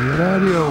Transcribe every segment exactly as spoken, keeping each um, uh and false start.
je radio.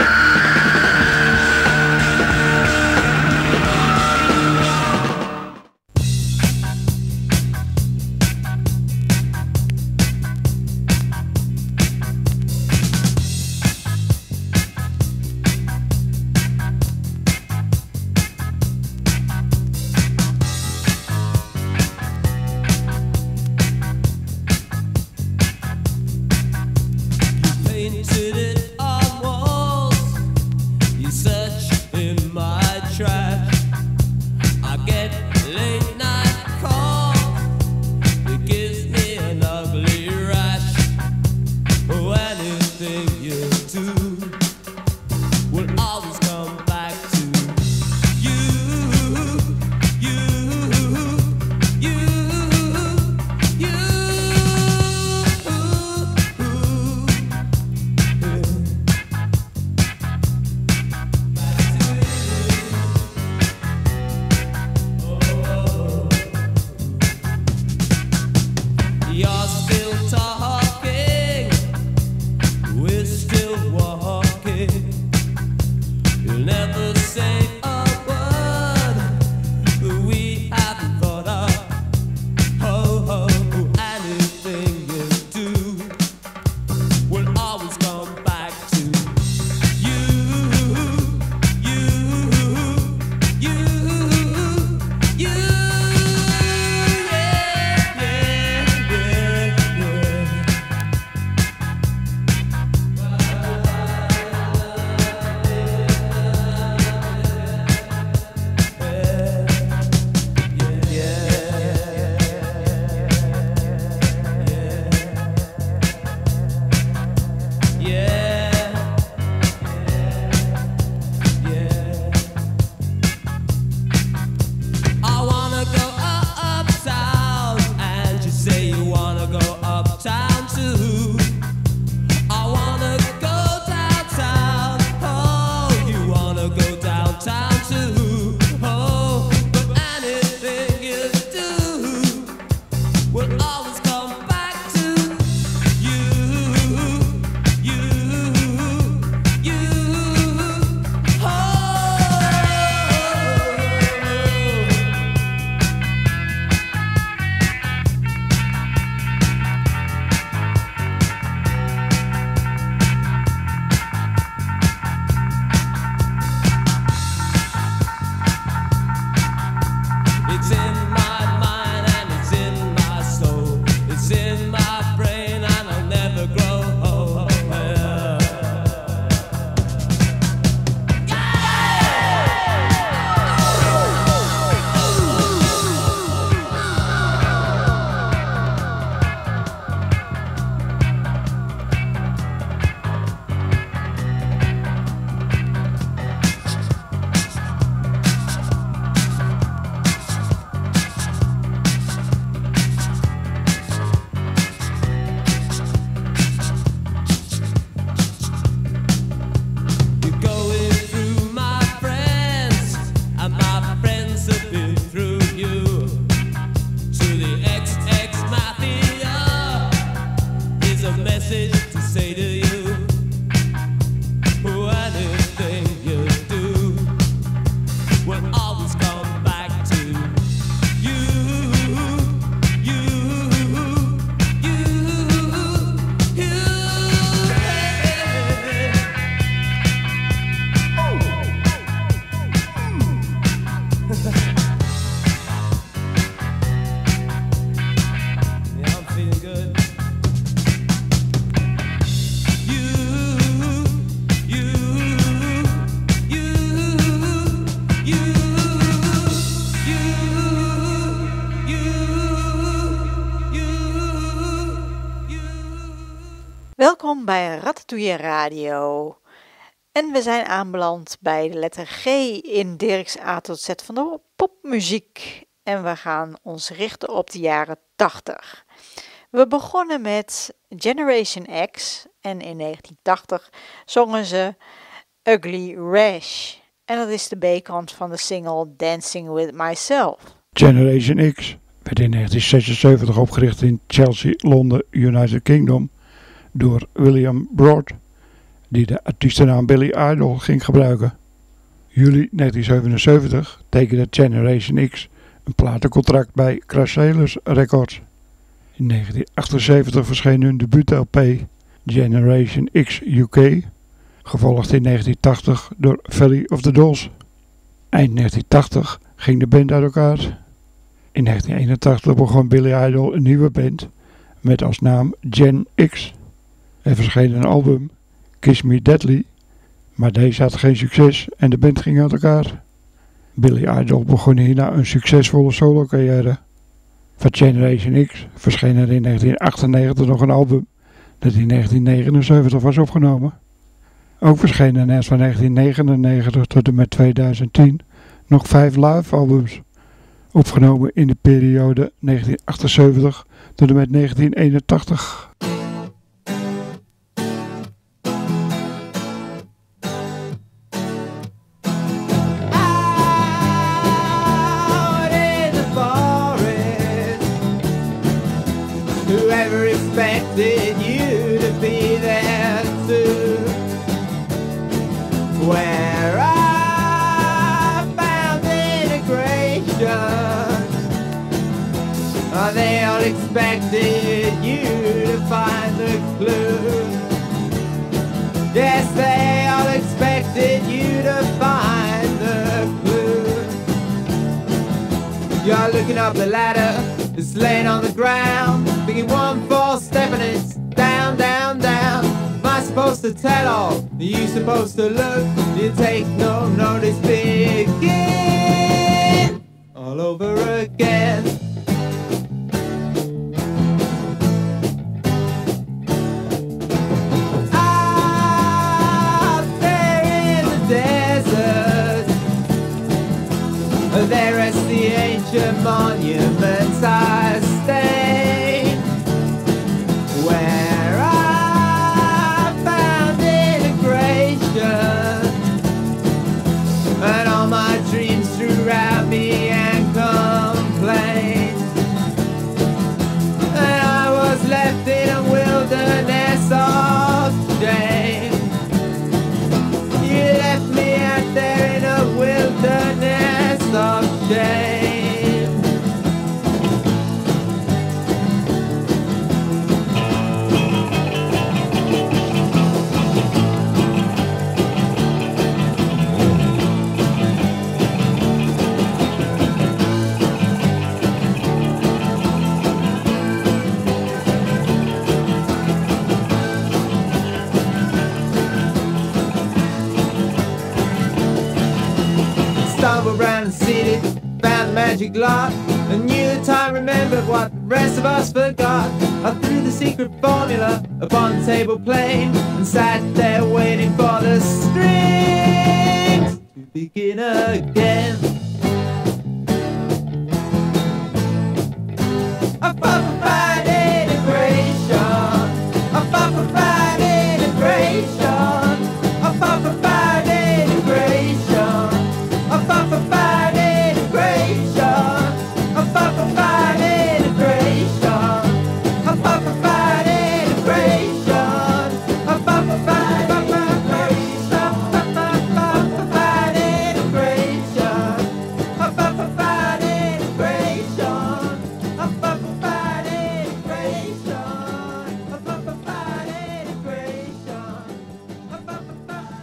Welkom bij Ratatouille Radio. En we zijn aanbeland bij de letter G in Dirk's A tot Z van de popmuziek. En we gaan ons richten op de jaren tachtig. We begonnen met Generation X en in negentien tachtig zongen ze Ugly Rash. En dat is de B-kant van de single Dancing With Myself. Generation X werd in negentien zesenzeventig opgericht in Chelsea, Londen, United Kingdom door William Broad die de artiestennaam Billy Idol ging gebruiken. Juli negentien zevenenzeventig tekende Generation X een platencontract bij Crash Records. In negentien achtenzeventig verscheen hun debuut-L P Generation X U K, gevolgd in negentien tachtig door Valley of the Dolls. Eind negentien tachtig ging de band uit elkaar. In negentien eenentachtig begon Billy Idol een nieuwe band met als naam Gen X. Er verscheen een album, Kiss Me Deadly, maar deze had geen succes en de band ging uit elkaar. Billy Idol begon hierna een succesvolle solo-carrière. Van Generation X verscheen er in negentien achtennegentig nog een album dat in negentien negenenzeventig was opgenomen. Ook verschenen er van negentien negenennegentig tot en met tweeduizend tien nog vijf live albums, opgenomen in de periode negentien achtenzeventig tot en met negentien eenentachtig. Whoever expected you to be there too? Where I found integration, oh, they all expected you to find the clue. Yes, they all expected you to find the clue. You're looking up the ladder, it's laying on the ground, thinking one false step and it's down, down, down. Am I supposed to tell all? Are you supposed to look? You take no notice, begin all over again. Out there in the desert, there rests the ancient monuments I stay, where I found integration, and all my dreams throughout me and complain, and I was left in a wilderness of shame. You left me out there in a wilderness of shame. Stumbled round and seated, found the magic lock, and knew the time remembered what the rest of us forgot. I threw the secret formula upon the table plain and sat there waiting for the strings to begin again. I fought for fine integration, I fought for fine integration, I fought for fine integration, I fought for fine integration, I fought for fine integration, I fought for fine integration, I fought for fine integration, I fought for fine integration, I fought for fine integration, I fought for fine integration, I fought for fine integration, I fought for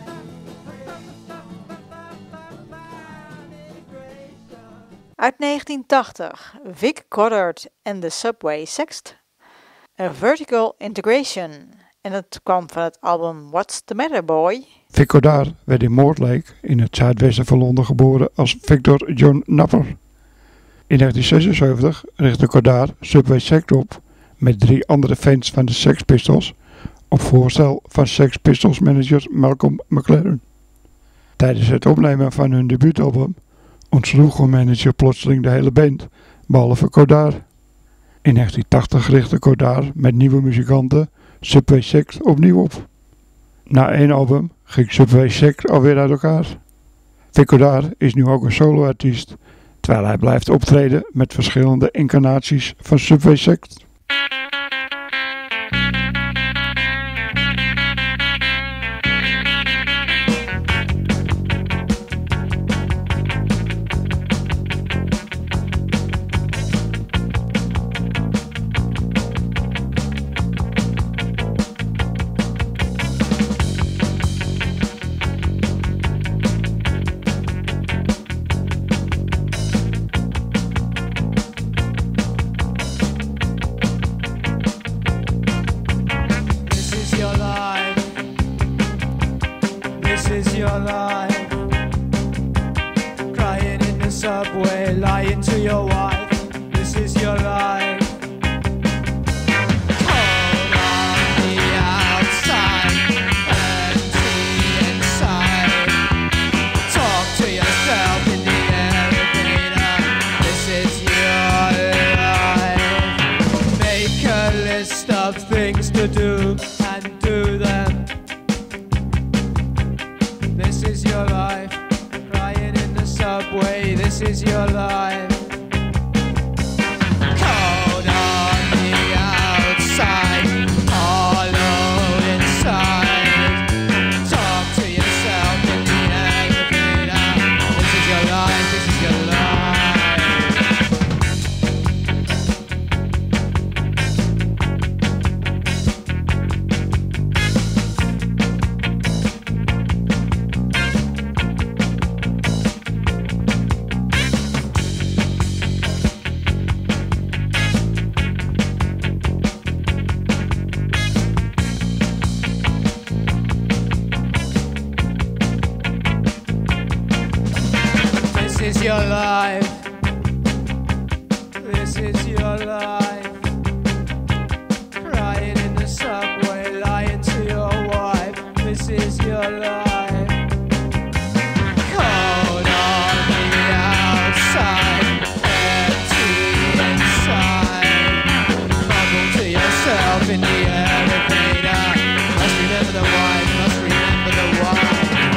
Uit negentien tachtig, Vic Goddard en The Subway Sextet, A Vertical Integration. En dat kwam van het album What's the Matter Boy? Vic Goddard werd in Mortlake in het zuidwesten van Londen geboren als Victor John Napper. In negentien zesenzeventig richtte Goddard Subway Sextet op met drie andere fans van de Sex Pistols op voorstel van Sex Pistols manager Malcolm McLaren. Tijdens het opnemen van hun debuutalbum ontsloeg hun manager plotseling de hele band, behalve Goddard. In negentien tachtig richtte Goddard met nieuwe muzikanten Subway Sextet opnieuw op. Na één album ging Subway Sextet alweer uit elkaar. Vic Goddard is nu ook een soloartiest, terwijl hij blijft optreden met verschillende incarnaties van Subway Sextet. your life. Crying in the subway, lying to your wife. This is your life. Cold on the outside, empty inside. Talk to yourself in the elevator. This is your life. Make a list of things to do and do them. This is your life. Crying in the subway. This is your life. Cold on the outside, hollow inside. Talk to yourself in the elevator. This is your life. This is your life. This is your life. This is your life. Crying in the subway, lying to your wife. This is your life. Cold on the outside, empty inside. Mumble to yourself in the elevator. Must remember the wife, must remember the wife.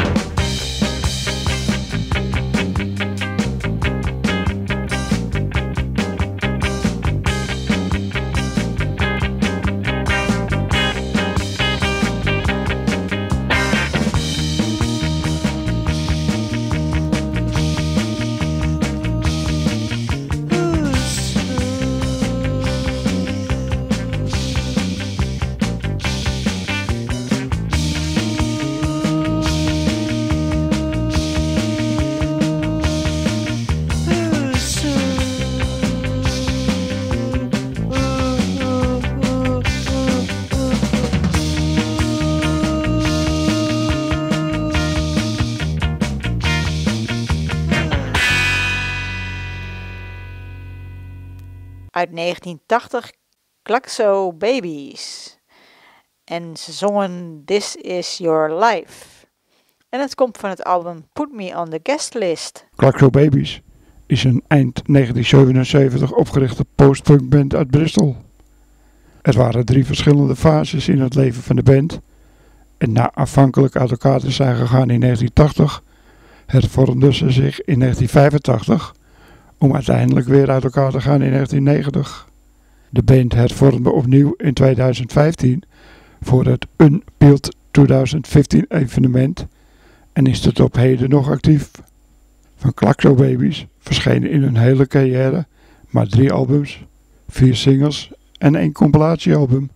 Uit negentien tachtig, Glaxo Babies. En ze zongen This Is Your Life. En het komt van het album Put Me On The Guest List. Glaxo Babies is een eind negentien zevenenzeventig opgerichte postpunkband uit Bristol. Er waren drie verschillende fases in het leven van de band. En na afhankelijk uit elkaar te zijn gegaan in negentien tachtig, hervormden ze zich in negentien vijfentachtig... om uiteindelijk weer uit elkaar te gaan in negentien negentig. De band hervormde opnieuw in tweeduizend vijftien voor het Unpeeled twintig vijftien evenement en is tot op heden nog actief. Van Glaxo Babies verschenen in hun hele carrière maar drie albums, vier singles en één compilatiealbum.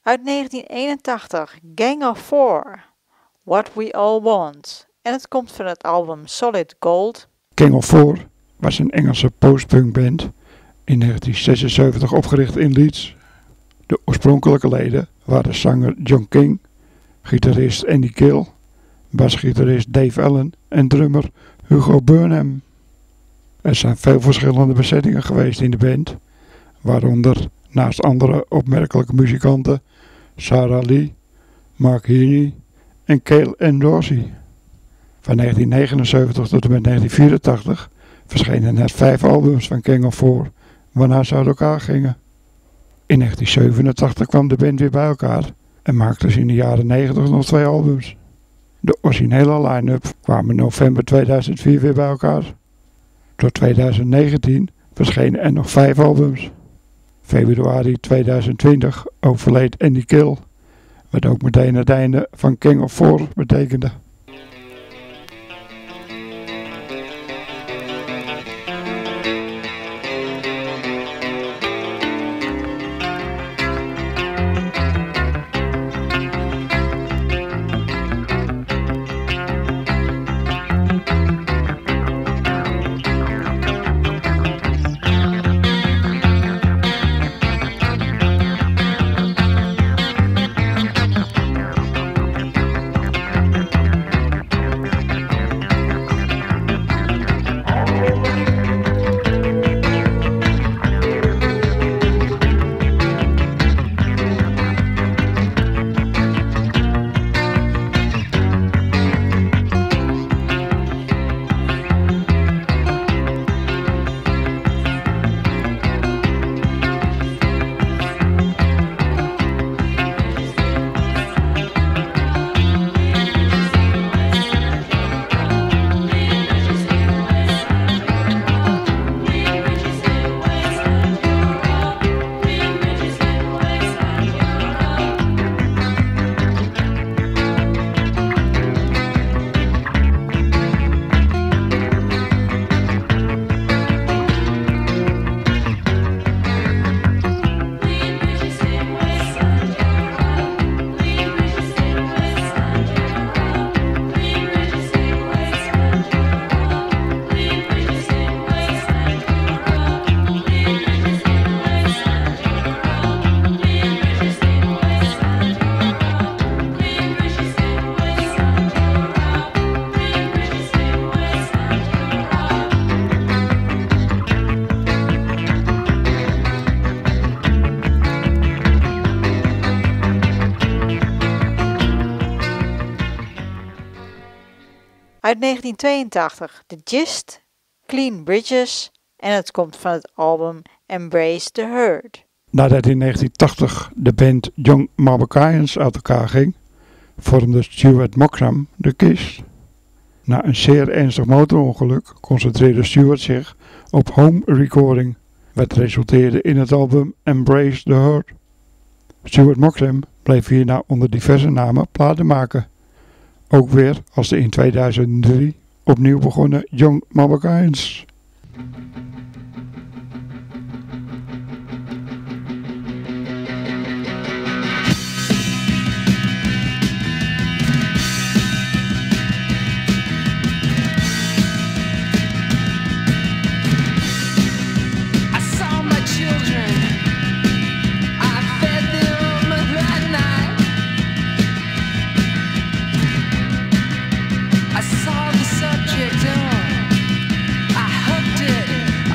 Uit negentien eenentachtig, Gang of Four, What We All Want. En het komt van het album Solid Gold. Gang of Four was een Engelse postpunkband in negentien zesenzeventig opgericht in Leeds. De oorspronkelijke leden waren zanger John King, gitarist Andy Gill, basgitarist Dave Allen en drummer Hugo Burnham. Er zijn veel verschillende bezettingen geweest in de band, waaronder naast andere opmerkelijke muzikanten Sarah Lee, Mark Heaney en Cale Ann Dorsey. Van negentien negenenzeventig tot en met negentien vierentachtig verschenen er vijf albums van Gang of Four, waarna ze uit elkaar gingen. In negentien zevenentachtig kwam de band weer bij elkaar en maakten ze in de jaren negentig nog twee albums. De originele line-up kwam in november tweeduizend vier weer bij elkaar. Tot tweeduizend negentien verschenen er nog vijf albums. Februari tweeduizend twintig overleed Andy Gill, wat ook meteen het einde van Gang of Four betekende. Uit negentien tweeëntachtig, The Gist, Clean Bridges en het komt van het album Embrace the Herd. Nadat in negentien tachtig de band Young Mabakaans uit elkaar ging, vormde Stuart Moxham de Kiss. Na een zeer ernstig motorongeluk concentreerde Stuart zich op home recording, wat resulteerde in het album Embrace the Herd. Stuart Moxham bleef hierna onder diverse namen platen maken. Ook weer als de in tweeduizend drie opnieuw begonnen Young Mabakaans. I saw the subject on, I hooked it.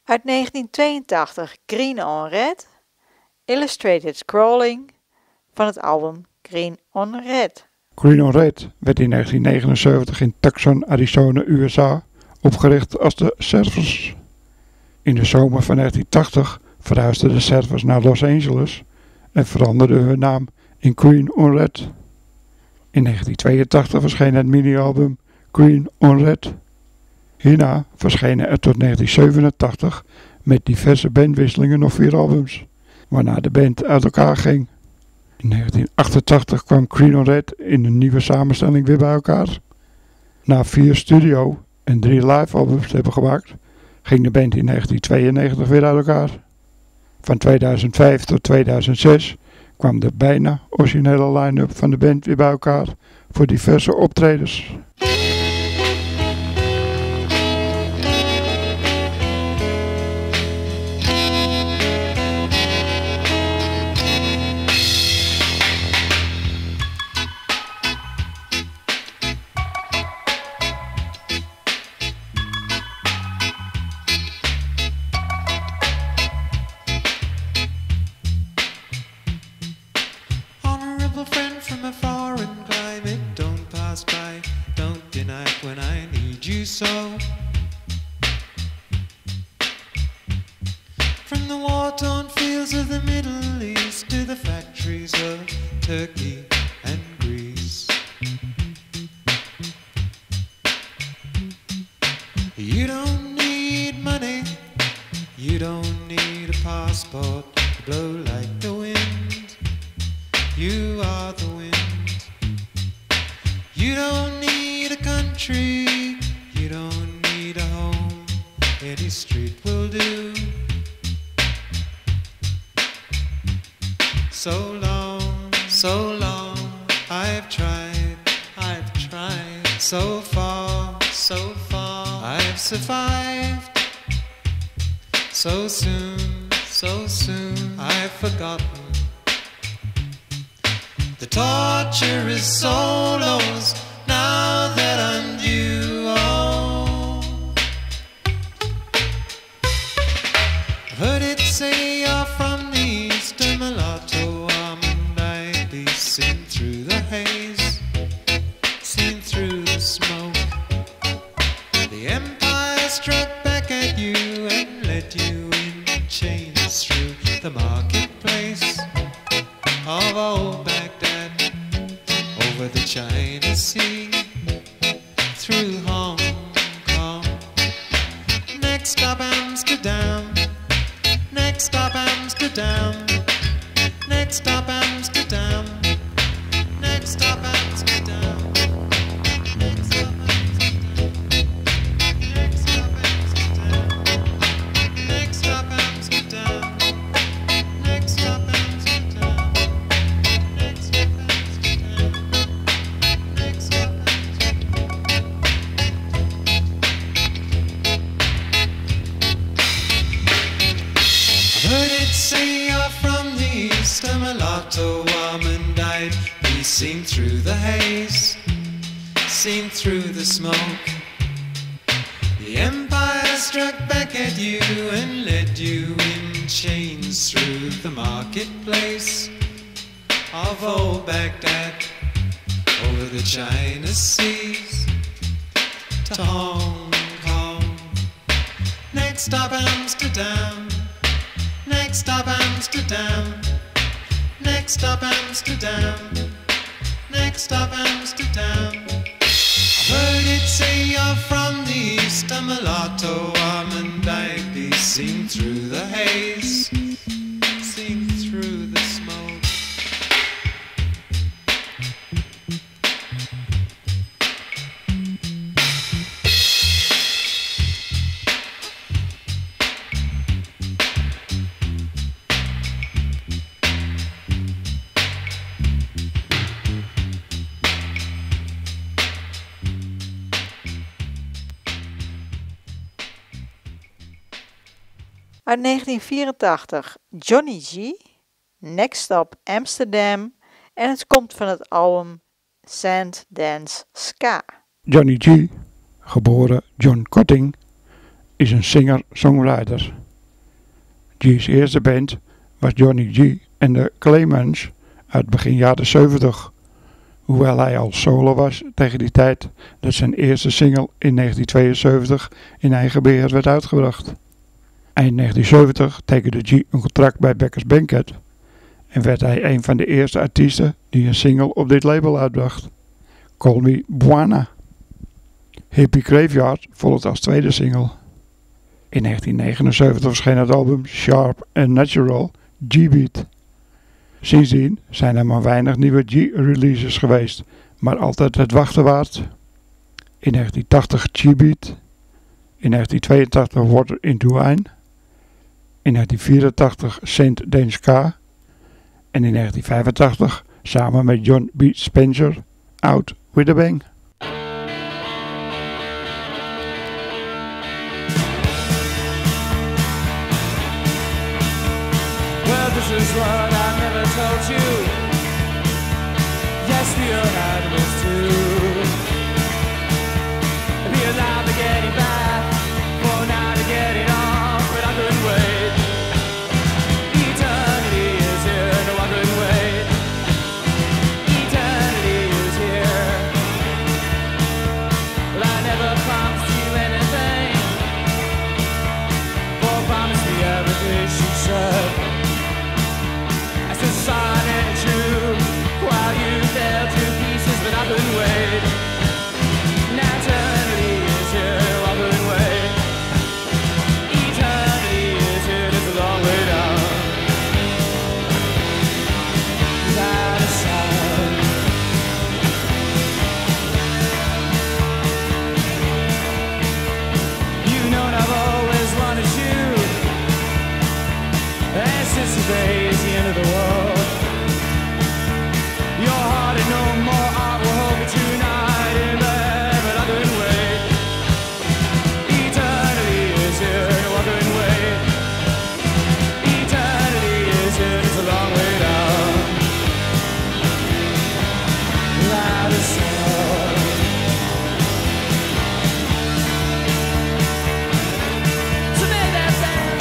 Uit negentien tweeëntachtig Green on Red, Illustrated Scrolling van het album Green on Red. Green on Red werd in negentien negenenzeventig in Tucson, Arizona, U S A opgericht als de Surfers. In de zomer van negentien tachtig verhuisden de Surfers naar Los Angeles en veranderden hun naam in Green on Red. In negentien tweeëntachtig verscheen het mini-album Green on Red. Hierna verschenen er tot negentien zevenentachtig met diverse bandwisselingen nog vier albums, waarna de band uit elkaar ging. In negentien achtentachtig kwam Green on Red in een nieuwe samenstelling weer bij elkaar. Na vier studio- en drie live albums te hebben gemaakt, ging de band in negentien tweeënnegentig weer uit elkaar. Van tweeduizend vijf tot tweeduizend zes kwam de bijna originele line-up van de band weer bij elkaar voor diverse optredens. From the war-torn fields of the Middle East to the factories of Turkey and Greece. You don't need money, you don't need a passport to blow like the wind. You are the wind. You don't need a country, you don't need a home, any street will do. So long, so long, I've tried, I've tried. So far, so far, I've survived. So soon, so soon, I've forgotten. The torture is so lost now that I'm due. Oh, I've heard it say you're from the east, a mulatto, almond eyed beast, seen through the haze, seen through the smoke. The empire struck back at you and led you in chains through the marketplace of old Baghdad, over the China Sea, through Hong Kong. Next stop Amsterdam, next stop Amsterdam, next stop Amsterdam, next stop Amsterdam, next stop Amsterdam, next stop Amsterdam, next stop Amsterdam, next stop Amsterdam, next stop I've heard it say you're from the east, a mulatto, almond-eyed beast, seen through the haze, seen through the smoke. The empire struck back at you and led you in chains through the marketplace of old Baghdad, over the China Seas to Hong Kong. Next stop Amsterdam, next stop Amsterdam, next stop Amsterdam, next stop Amsterdam. I've heard it say you're from the east, a mulatto, almond-eyed beast, seen through the haze, seen through the smoke. Uit negentien vierentachtig Johnny G, Next Stop Amsterdam, en het komt van het album Sand Dance Ska. Johnny G, geboren John Cotting is een singer-songwriter. G's eerste band was Johnny G en de Claymans uit begin jaren zeventig. Hoewel hij al solo was tegen die tijd dat zijn eerste single in negentien tweeënzeventig in eigen beheer werd uitgebracht. Eind negentien zeventig tekende G een contract bij Becker's Banquet en werd hij een van de eerste artiesten die een single op dit label uitbracht. Call Me Buana. Hippie Graveyard volgt als tweede single. In negentien negenenzeventig verscheen het album Sharp and Natural G-Beat. Sindsdien zijn er maar weinig nieuwe G-releases geweest, maar altijd het wachten waard. In negentien tachtig G-Beat, in negentien tweeëntachtig Water into Wine, in negentien vierentachtig Saint Dance Ska en in negentien vijfentachtig samen met John B. Spencer Out With A Bang. Well, this is what I never told you. Yes, we are animals too. Be alive to getting back, for now to getting off, but I couldn't wait. Eternity is here, no I couldn't wait. Eternity is here. Well, I never promised you anything, for promise me everything, she said. Solid and true, while you fell to pieces, but I couldn't wait. Now eternity is here, I couldn't wait. Eternity is here, it's a long way down. Side to side. You know I've always wanted you, and since the day is the end of the world. No more art will hold me tonight in bed, but I couldn't wait. Eternity is here, no I couldn't wait. Eternity is here, it's a long way down. Loud as sound. So make that sound.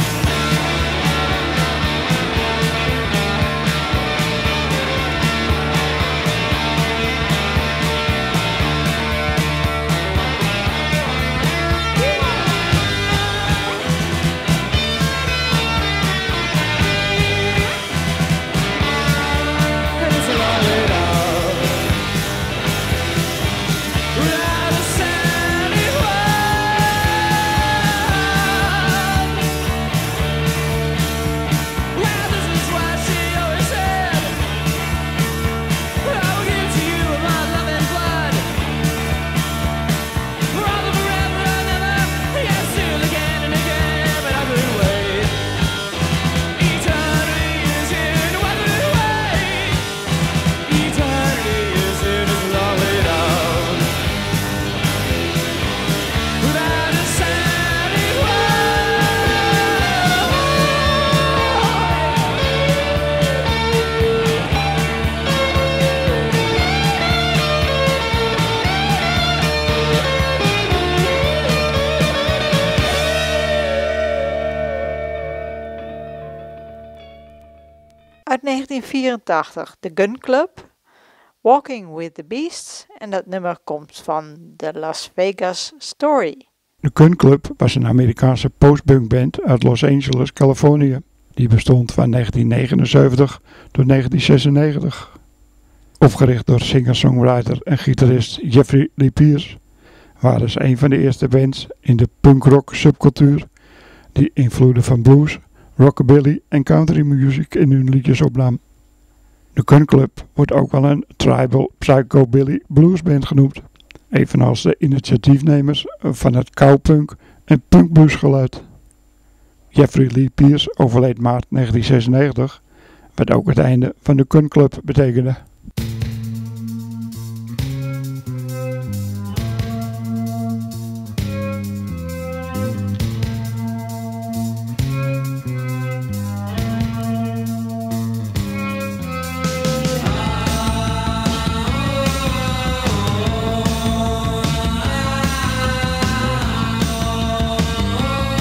Uit negentien vierentachtig The Gun Club, Walking with the Beasts en dat nummer komt van The Las Vegas Story. De Gun Club was een Amerikaanse postpunk band uit Los Angeles, Californië. Die bestond van negentien negenenzeventig tot negentien zesennegentig. Opgericht door singer-songwriter en gitarist Jeffrey Lee Pierce, waren ze een van de eerste bands in de punkrock subcultuur die invloeden van blues, rockabilly en country music in hun liedjes opnam. De Gun Club wordt ook wel een tribal psychobilly bluesband genoemd, evenals de initiatiefnemers van het cowpunk en punkbluesgeluid. Jeffrey Lee Pierce overleed maart negentien zesennegentig, wat ook het einde van de Gun Club betekende. Oh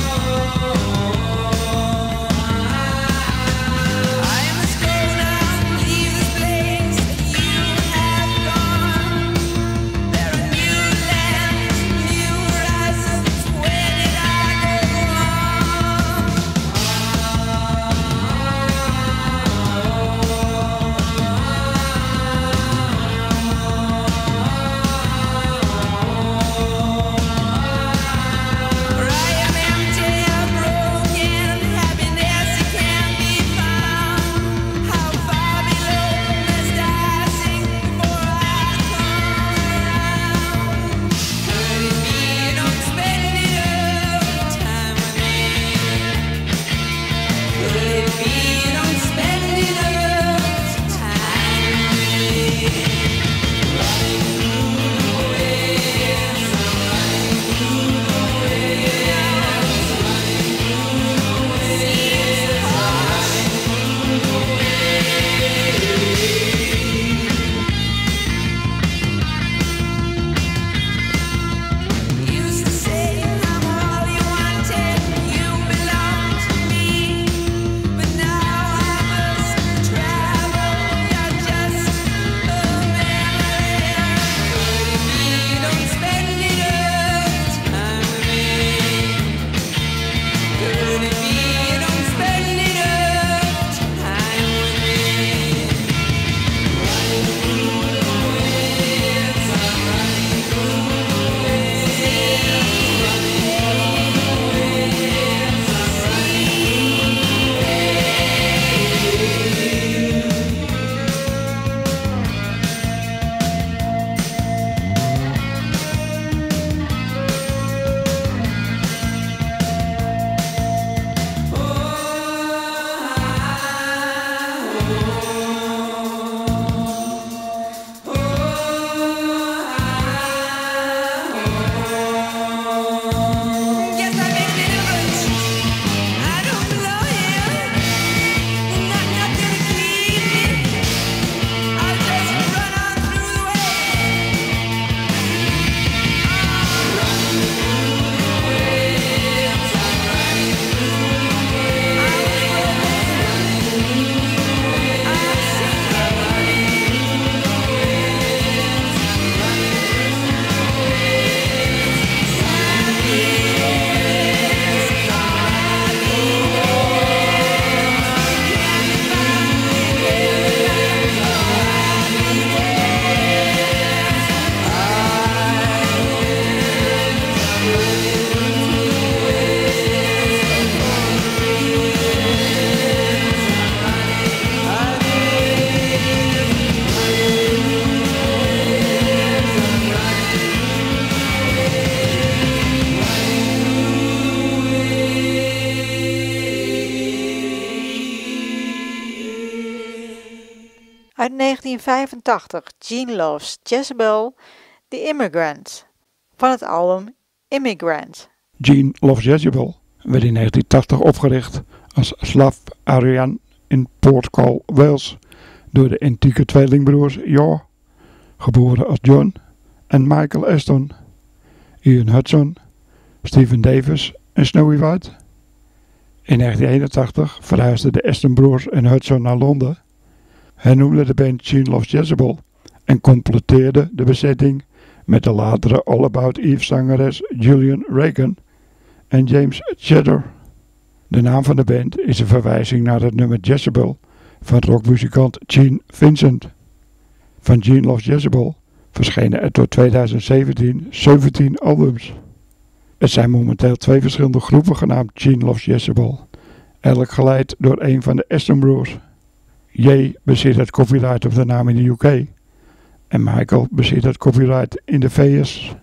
negentien vijfentachtig Gene Loves Jezebel, The Immigrant, van het album Immigrant. Gene Loves Jezebel werd in negentien tachtig opgericht als Slav Aryan in Port Call, Wales, door de antieke tweelingbroers Jo, geboren als John, en Michael Aston, Ian Hudson, Stephen Davis en Snowy White. In negentien eenentachtig verhuisden de Aston-broers en Hudson naar Londen, hernoemden de band Gene Loves Jezebel en completeerden de bezetting met de latere All About Eve zangeres Julian Reagan en James Cheddar. De naam van de band is een verwijzing naar het nummer Jezebel van rockmuzikant Gene Vincent. Van Gene Loves Jezebel verschenen er tot tweeduizend zeventien zeventien albums. Er zijn momenteel twee verschillende groepen genaamd Gene Loves Jezebel, elk geleid door een van de Aston Broers. J bezit het copyright op de naam in de U K en Michael bezit het copyright in de V S.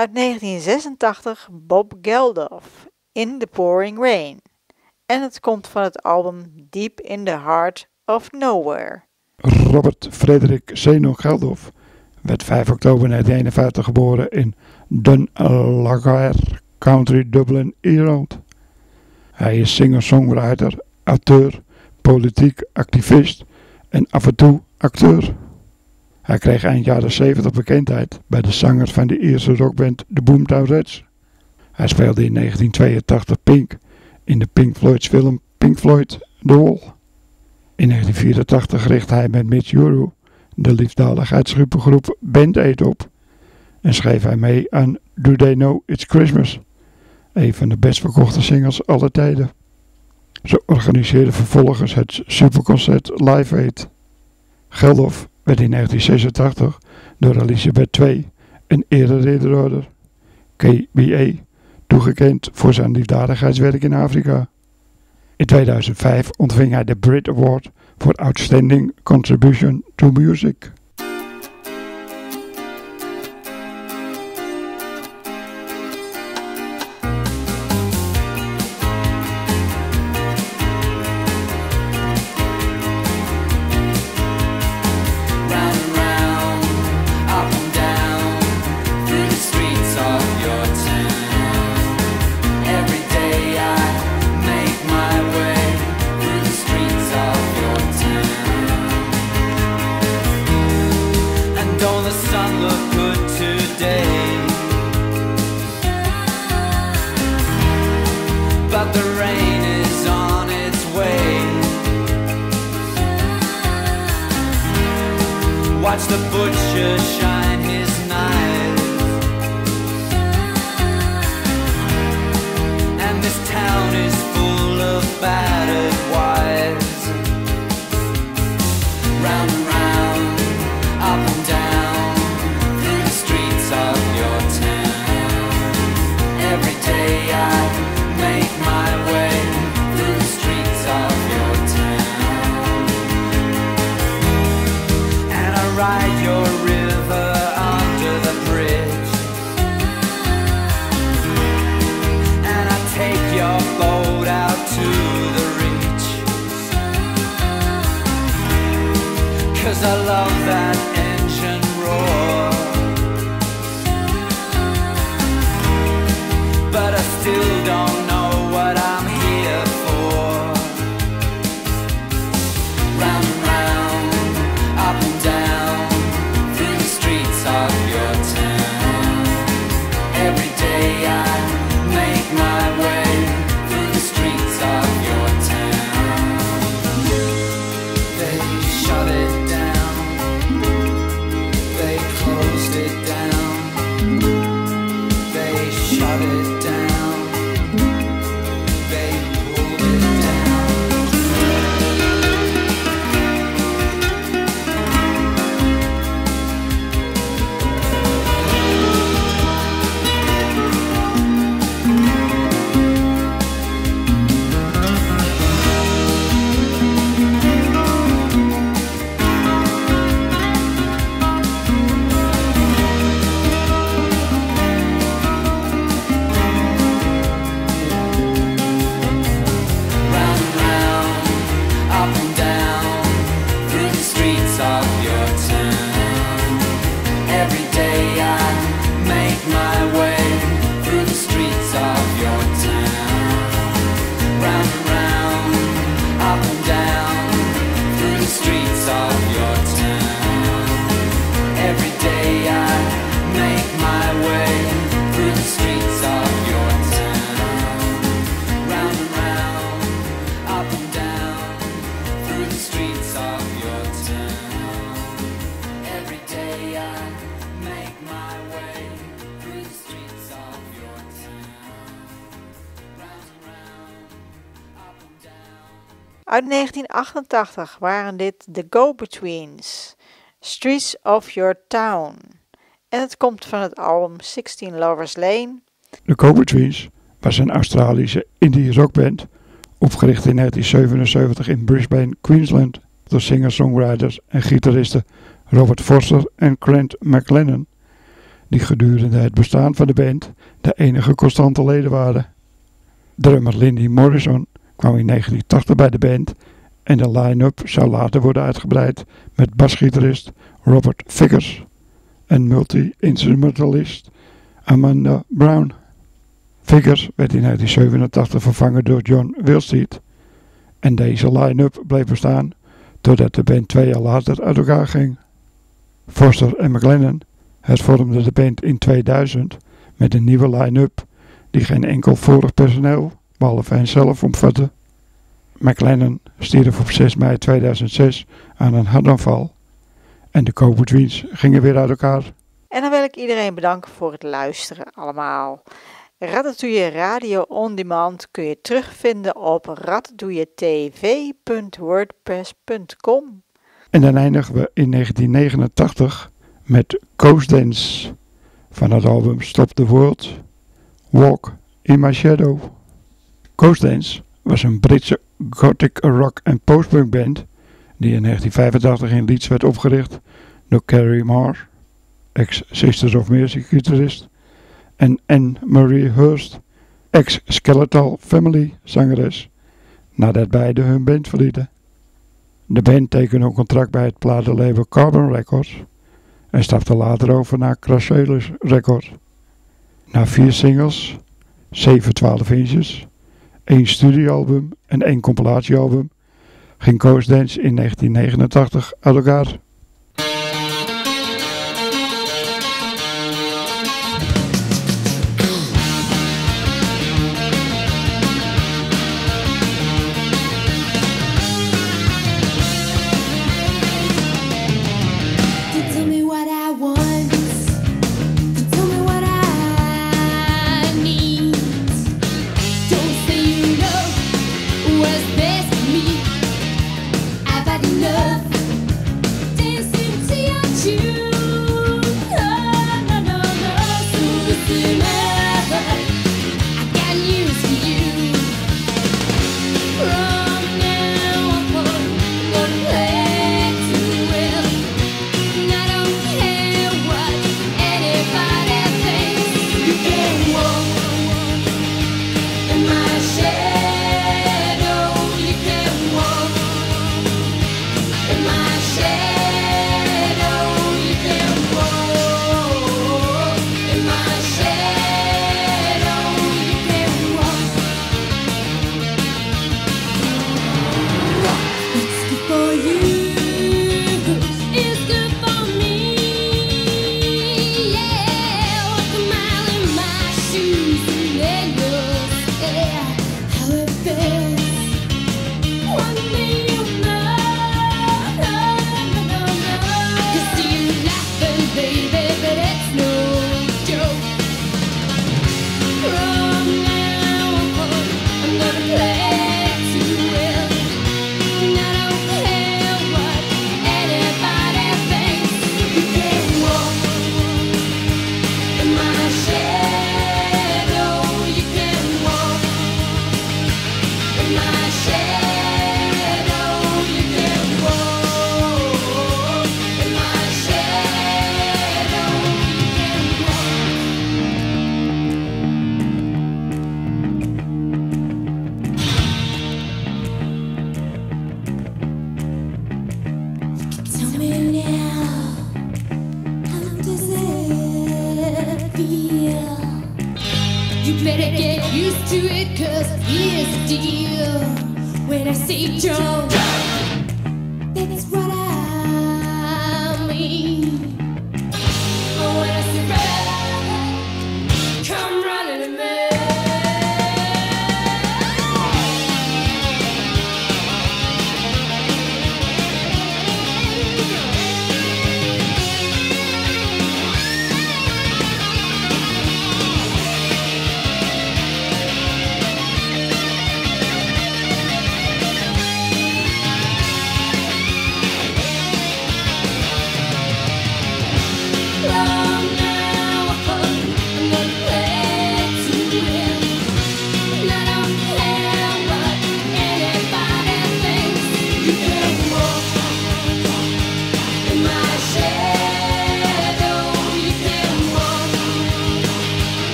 Uit negentien zesentachtig Bob Geldof, In the Pouring Rain. En het komt van het album Deep in the Heart of Nowhere. Robert Frederik Zeno Geldof werd vijf oktober negentien eenenvijftig geboren in Dunlaugher, County Dublin, Ierland. Hij is singer-songwriter, auteur, politiek activist en af en toe acteur. Hij kreeg eind jaren zeventig bekendheid bij de zangers van de Ierse rockband The Boomtown Rats. Hij speelde in negentien tweeëntachtig Pink in de Pink Floyd's film Pink Floyd The Wall. In negentien vierentachtig richtte hij met Mitch Uru de liefdadigheidsgroep Band Aid op en schreef hij mee aan Do They Know It's Christmas, een van de best verkochte singles aller tijden. Ze organiseerden vervolgens het superconcert Live Aid. Geldof werd in negentien zesentachtig door Elizabeth de Tweede, een ereridder, K B A, toegekend voor zijn liefdadigheidswerk in Afrika. In tweeduizend vijf ontving hij de Brit Award voor Outstanding Contribution to Music. Watch the butcher shine his knife, and this town is full of battered wives. Round and round, up and down, through the streets of your town. Every day I make my way through the streets of your town, and I ride your river under the bridge, and I take your boat out to the reach, 'cause I love that engine roar, but I still don't know what I'm here for. Round and round, up and down, through the streets of your town. Every day I make my way through the streets of your town. They shut it down, they closed it down, they shut it down, they pulled it down. Round and round, up and down, through the streets of your town. Every day I make my way through the streets of your town. Round and round, up and down, through the streets of your town. Every day I make my way through the streets of your town. Round and round, up and down, through the streets of your town. Every day I make my way through the streets of your town. Round and round, up and down. Uit negentien achtentachtig waren dit The Go-Betweens, Streets of Your Town. En het komt van het album sixteen Lovers Lane. De Go-Betweens was een Australische indie rockband, opgericht in negentien zevenenzeventig in Brisbane, Queensland, door singer-songwriters en gitaristen Robert Foster en Grant McLennan, die gedurende het bestaan van de band de enige constante leden waren. Drummer Lindy Morrison kwam in negentien tachtig bij de band en de line-up zou later worden uitgebreid met basgitarist Robert Vickers en multi-instrumentalist Amanda Brown. Vickers werd in negentien zevenentachtig vervangen door John Wilsteed en deze line-up bleef bestaan totdat de band twee jaar later uit elkaar ging. Foster en McLennan hervormden de band in tweeduizend met een nieuwe line-up die geen enkel vorig personeel, behalve henzelf, omvatte. McLennan stierf op zes mei tweeduizend zes aan een hartaanval en de Go-Betweens gingen weer uit elkaar. En dan wil ik iedereen bedanken voor het luisteren allemaal. Ratatouille Radio On Demand kun je terugvinden op ratatouilletv punt wordpress punt com. En dan eindigen we in negentien negenentachtig met Coast Dance van het album Stop the World, Walk in My Shadow. Coast Dance was een Britse gothic rock en postpunk band die in negentien vijfentachtig in Leeds werd opgericht door Carrie Marr, ex-Sisters of Mercy gitarist, en Anne Marie Hurst, ex-Skeletal Family zangeres, nadat beide hun band verlieten. De band tekende een contract bij het platenlabel Carbon Records en stapte later over naar Crash Records. Na vier singles, zeven twaalf inches, één studioalbum en één compilatiealbum ging Coast Dance in negentien negenentachtig uit elkaar. better get used to it, cause here's the deal. When I say jump, that's what I mean. But when I say run, come running to me.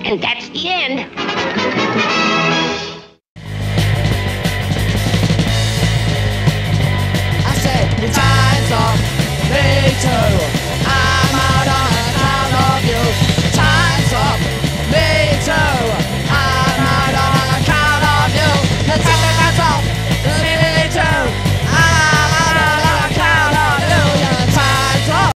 And that's the end.